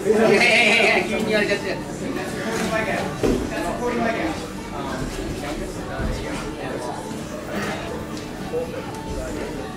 Yeah, you gotta get this. That's recording leg out. That's recording leg out.